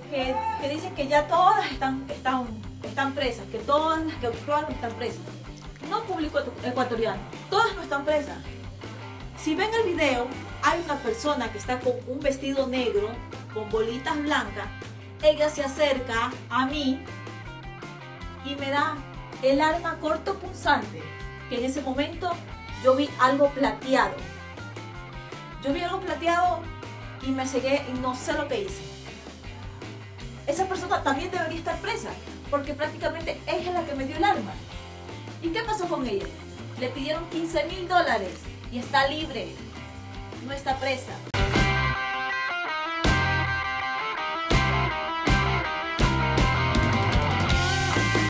que dicen que ya todas están presas, que todas las que actuaron están presas. No público ecuatoriano, todas no están presas. Si ven el video, hay una persona que está con un vestido negro, con bolitas blancas. Ella se acerca a mí y me da el arma cortopunzante, que en ese momento yo vi algo plateado. Y me cegué y no sé lo que hice. Esa persona también debería estar presa, porque prácticamente ella es la que me dio el arma. ¿Y qué pasó con ella? Le pidieron $15.000 y está libre, no está presa.